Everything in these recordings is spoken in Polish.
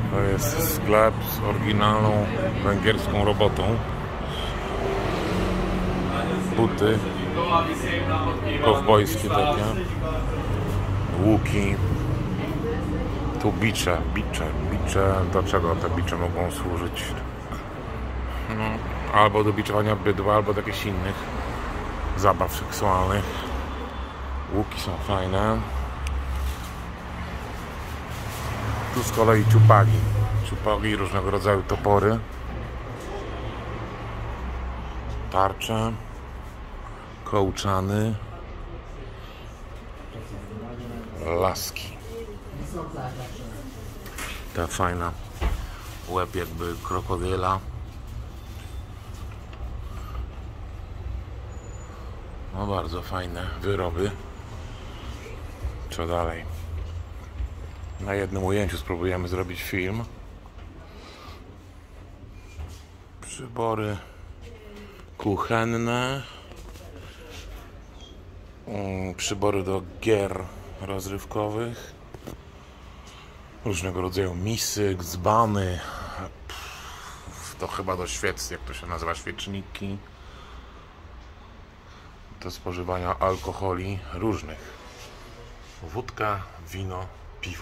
To jest sklep z oryginalną węgierską robotą. Buty kowbojskie takie. Łuki. Tu bicze. Do czego te bicze mogą służyć? No, albo do biczowania bydła, albo do jakichś innych zabaw seksualnych. Łuki są fajne. Tu z kolei ciupagi, różnego rodzaju topory, tarcze, kołczany, laski. Ta fajna, łeb jakby krokodyla. No bardzo fajne wyroby. Co dalej? Na jednym ujęciu spróbujemy zrobić film. Przybory kuchenne. Przybory do gier rozrywkowych. Różnego rodzaju misy, dzbany. To chyba do świec, jak to się nazywa, świeczniki. Do spożywania alkoholi różnych. Wódka, wino, piwo.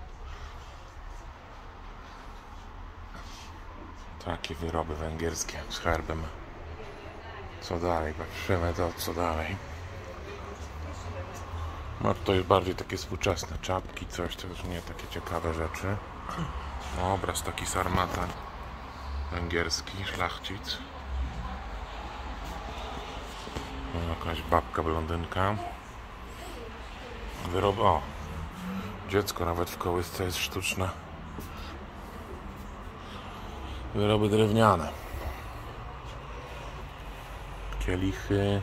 Takie wyroby węgierskie z herbem. Co dalej? Patrzymy to, co dalej. No to jest bardziej takie współczesne czapki, coś, to już nie takie ciekawe rzeczy. Obraz taki sarmata węgierski, szlachcic. Jakaś babka blondynka. Wyroby, o, dziecko nawet w kołysce jest sztuczne. Wyroby drewniane. Kielichy.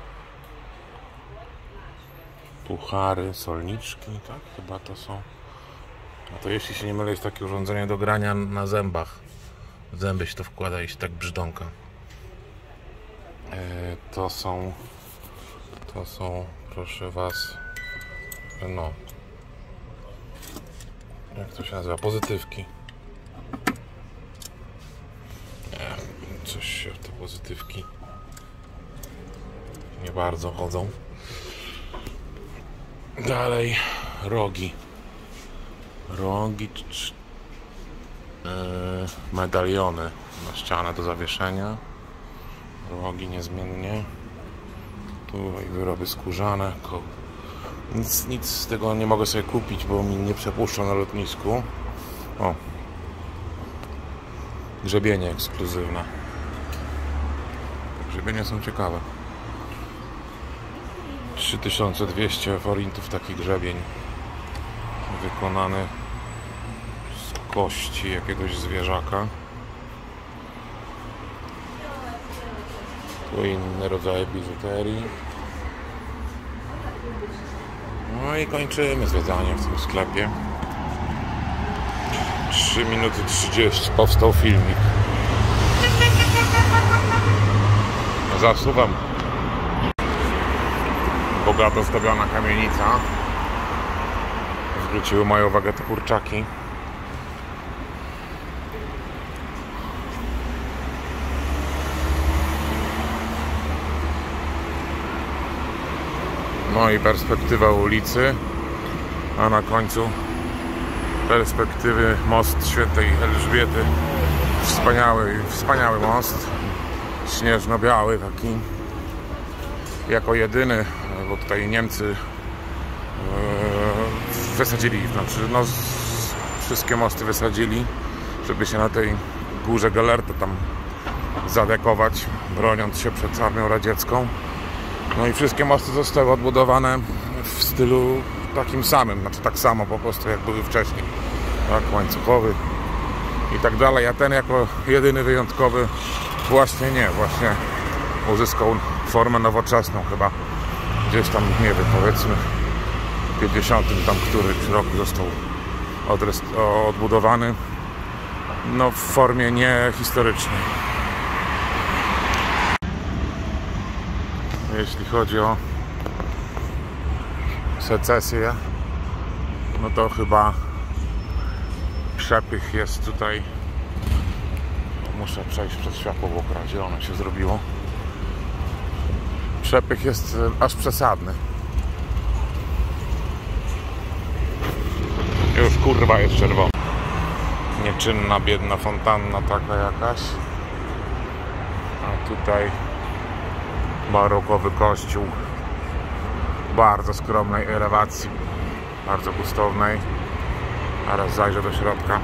Puchary, solniczki, tak? Chyba to są. A to jeśli się nie mylę, jest takie urządzenie do grania na zębach. W zęby się to wkłada i się tak brzdąka. To są, proszę was, no, jak to się nazywa? Pozytywki. Coś się te pozytywki nie bardzo chodzą. Dalej rogi, medaliony na ścianę do zawieszenia, rogi niezmiennie, tu wyroby skórzane, nic z tego nie mogę sobie kupić, bo mi nie przepuszczą na lotnisku. O, grzebienie ekskluzywne, grzebienie są ciekawe. 3200 forintów taki grzebień wykonany z kości jakiegoś zwierzaka. Tu inne rodzaje biżuterii. No i kończymy zwiedzanie w tym sklepie. 3 minuty 30 powstał filmik. Zasuwam. Bogato zdobiona kamienica. Zwróciły moją uwagę te kurczaki. No i perspektywa ulicy, a na końcu perspektywy most Świętej Elżbiety. Wspaniały most, śnieżno-biały taki, jako jedyny, bo tutaj Niemcy wysadzili, znaczy no wszystkie mosty wysadzili, żeby się na tej górze Gellérta tam zadekować, broniąc się przed armią radziecką. No i wszystkie mosty zostały odbudowane w stylu takim samym, znaczy tak samo po prostu jak były wcześniej, tak, łańcuchowy i tak dalej, a ten jako jedyny wyjątkowy właśnie uzyskał formę nowoczesną chyba gdzieś tam, nie wiem, powiedzmy w 50 tam któryś roku został odbudowany, no w formie niehistorycznej. Jeśli chodzi o secesję, no to chyba Przepych jest tutaj. Muszę przejść przez światło, bo zielone się zrobiło. Przepych jest aż przesadny. Już kurwa jest czerwony. Nieczynna, biedna fontanna taka jakaś. A tutaj barokowy kościół. Bardzo skromnej elewacji. Bardzo gustownej. Zaraz zajrzę do środka.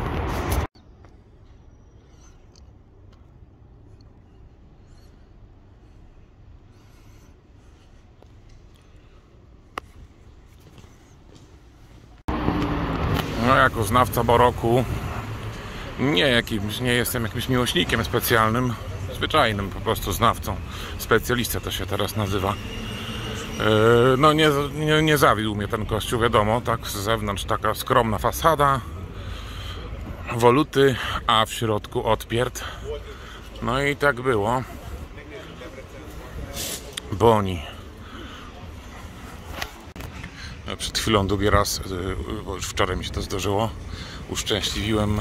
No, jako znawca baroku nie jestem jakimś miłośnikiem specjalnym, zwyczajnym po prostu znawcą. Specjalista to się teraz nazywa. No nie zawiódł mnie ten kościół, wiadomo, tak, z zewnątrz taka skromna fasada, woluty, a w środku odpierd. No i tak było. Boni. Przed chwilą drugi raz, bo już wczoraj mi się to zdarzyło, uszczęśliwiłem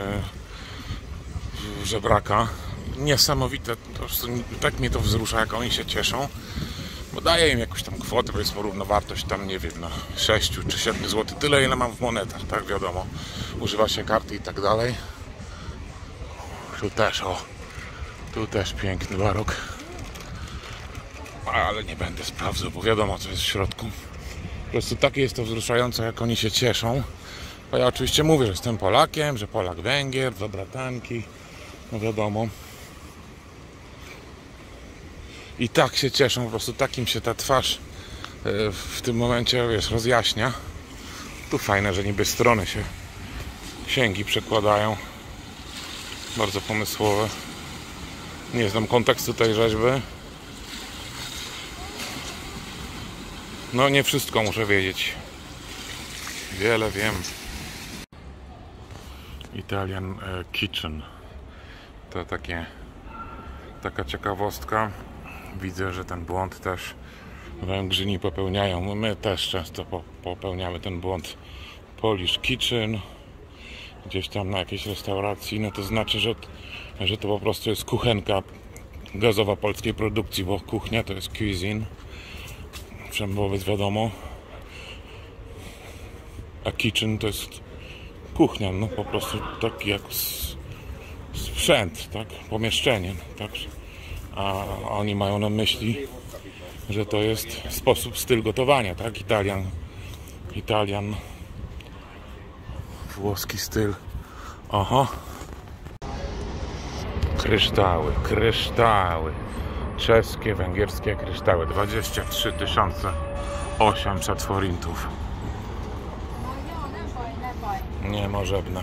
żebraka. Niesamowite, po prostu tak mnie to wzrusza, jak oni się cieszą, bo daję im jakąś tam kwotę, powiedzmy równowartość tam, nie wiem, no 6 czy 7 zł, tyle ile mam w monetach, tak, wiadomo, używa się karty i tak dalej. Tu też piękny barok, ale nie będę sprawdzał, bo wiadomo co jest w środku. Po prostu takie jest to wzruszające, jak oni się cieszą. Bo ja oczywiście mówię, że jestem Polakiem, że Polak Węgier, dwa bratanki, no wiadomo. I tak się cieszą, po prostu takim się ta twarz w tym momencie, wiesz, rozjaśnia. Tu fajne, że niby strony się księgi przekładają. Bardzo pomysłowe. Nie znam kontekstu tej rzeźby. No nie wszystko muszę wiedzieć. Wiele wiem. Italian Kitchen. To taka ciekawostka. Widzę, że ten błąd też Węgrzyni popełniają. My też często popełniamy ten błąd. Polish Kitchen. Gdzieś tam na jakiejś restauracji. No to znaczy, że to po prostu jest kuchenka gazowa polskiej produkcji, bo kuchnia to jest cuisine. Czym byłoby wiadomo. A kitchen to jest kuchnia, no po prostu taki jak sprzęt, tak? Pomieszczenie, tak? A oni mają na myśli, że to jest sposób, styl gotowania, tak? Italian, włoski styl. Oho. Kryształy. Czeskie, węgierskie kryształy. 23 800 forintów. Niemożebne.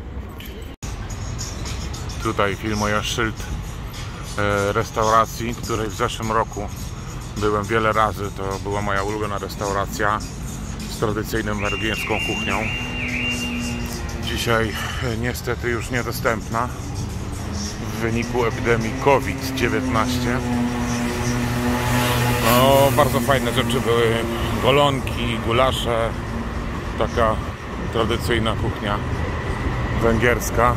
Tutaj filmuję szyld restauracji, której w zeszłym roku byłem wiele razy. To była moja ulubiona restauracja z tradycyjną węgierską kuchnią. Dzisiaj niestety już niedostępna w wyniku epidemii COVID-19. No, bardzo fajne rzeczy były. Golonki, gulasze. Taka tradycyjna kuchnia węgierska.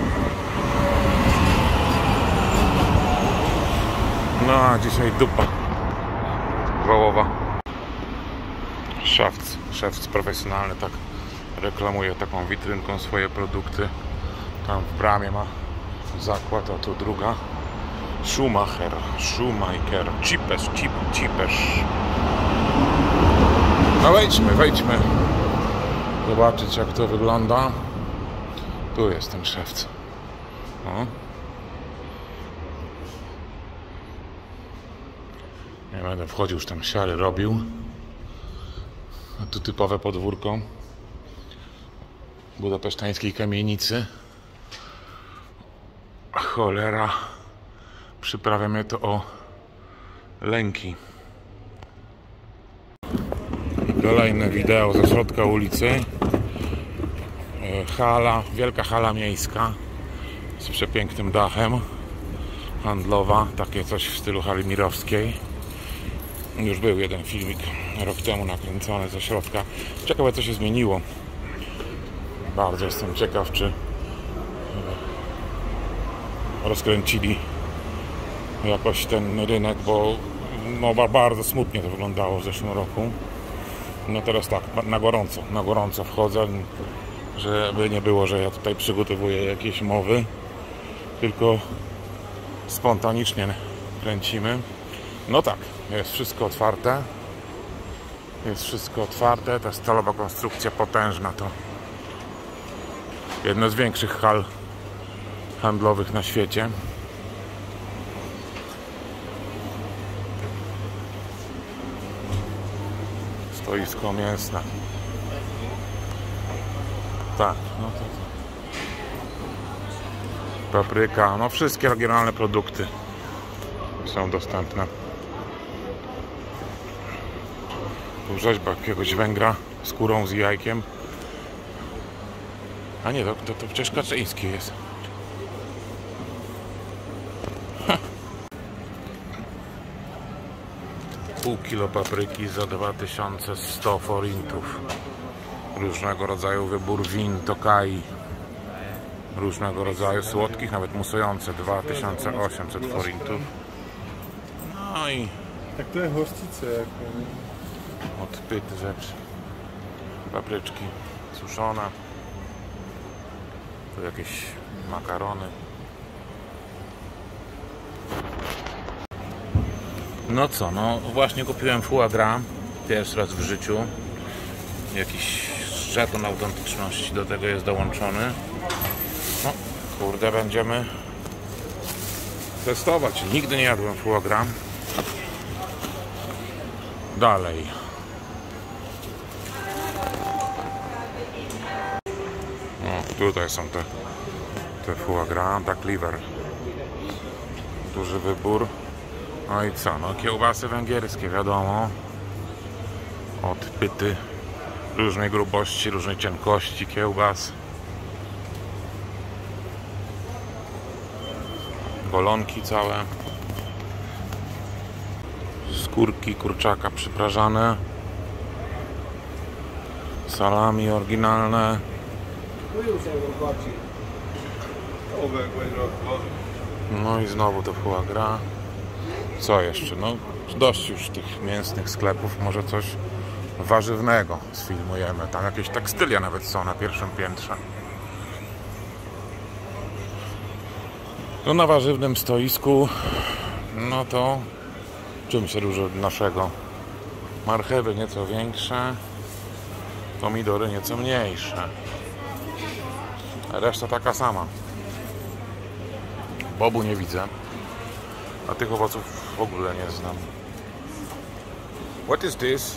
No a dzisiaj dupa wołowa. Szewc profesjonalny tak reklamuje taką witrynką swoje produkty. Tam w bramie ma zakład, a tu druga. Schumacher, Cipesz. No wejdźmy. Zobaczyć jak to wygląda. Tu jest ten szewc. O. Nie będę wchodził, już tam siary robił. A tu typowe podwórko budapesztańskiej kamienicy. Cholera, przyprawia mnie to o lęki. I kolejne wideo ze środka ulicy. Wielka hala miejska z przepięknym dachem, handlowa, takie coś w stylu hali mirowskiej. Już był jeden filmik rok temu nakręcony ze środka. Ciekawe co się zmieniło. Bardzo jestem ciekaw, czy rozkręcili jakoś ten rynek, bo no, bardzo smutnie to wyglądało w zeszłym roku. No teraz tak, na gorąco wchodzę, żeby nie było, że ja tutaj przygotowuję jakieś mowy, tylko spontanicznie kręcimy. No tak, jest wszystko otwarte. Jest wszystko otwarte. Ta stalowa konstrukcja potężna to jedno z większych hal handlowych na świecie. Stoisko mięsne. Tak, no to. Papryka, no wszystkie regionalne produkty są dostępne. Tu rzeźba jakiegoś Węgra z kurą, z jajkiem. A nie, to przecież Kaczyński jest. Pół kilo papryki za 2100 forintów. Różnego rodzaju wybór win, Tokai. Różnego rodzaju słodkich, nawet musujące, 2800 forintów. No i tak to jest hostice jak odpyty rzeczy. Papryczki suszone. Tu jakieś makarony. No co, no właśnie kupiłem foie gras pierwszy raz w życiu. Jakiś żeton autentyczności do tego jest dołączony. No kurde, będziemy testować. Nigdy nie jadłem foie gras. Dalej. No, tutaj są te foie gras, tak liver. Duży wybór. No i co? No kiełbasy węgierskie, wiadomo. Odpyty różnej grubości, różnej cienkości kiełbas. Golonki całe. Skórki kurczaka przyprażane. Salami oryginalne. No i znowu to foie gras. Co jeszcze? No dość już tych mięsnych sklepów. Może coś warzywnego sfilmujemy. Tam jakieś tekstylia nawet są na pierwszym piętrze. No na warzywnym stoisku, no to czym się różni od naszego? Marchewy nieco większe, pomidory nieco mniejsze, a reszta taka sama. Bobu nie widzę, a tych owoców w ogóle nie znam. What is this?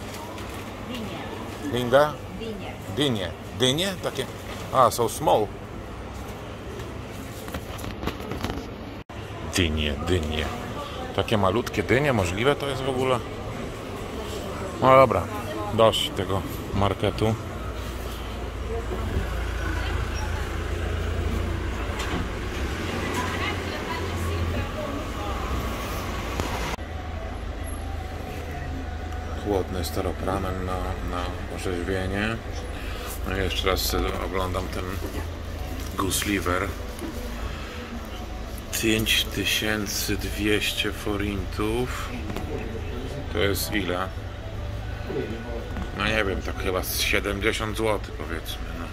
Dinga? Dynie. Dynie? Takie... A, so small. Dynie. Takie malutkie dynie, możliwe to jest w ogóle? No dobra, dość tego marketu. Chłodny staropramen na orzeźwienie. No i jeszcze raz oglądam ten goose liver. 5200 forintów. To jest ile? No nie wiem, tak chyba z 70 zł powiedzmy. No.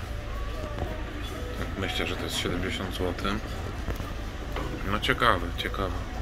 Myślę, że to jest 70 zł. No ciekawe.